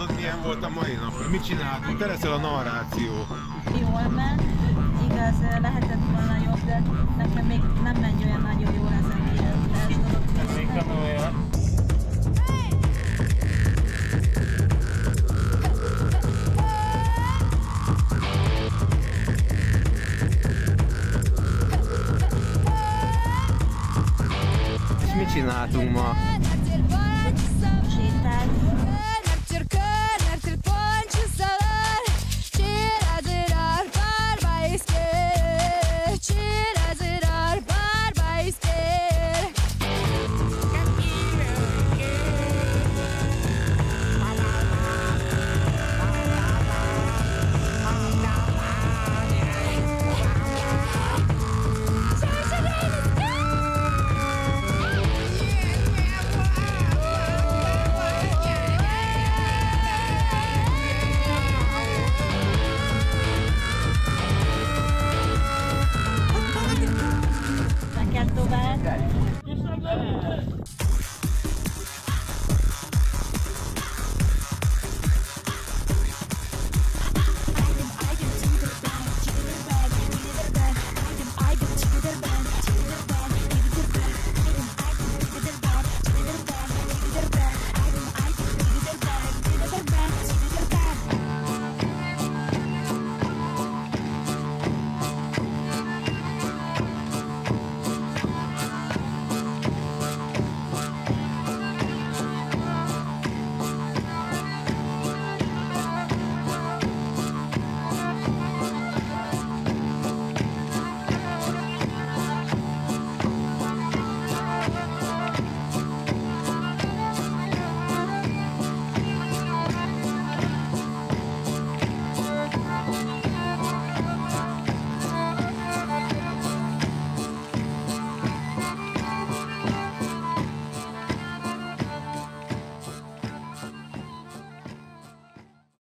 Tudod, milyen volt a mai nap? Mit csináltunk? Te leszel a narráció. Jól ment, igaz, lehetett volna jobb, de nekem még nem megy olyan nagyon jól ezek ilyen dolog. Még tanulja. És mit csináltunk ma?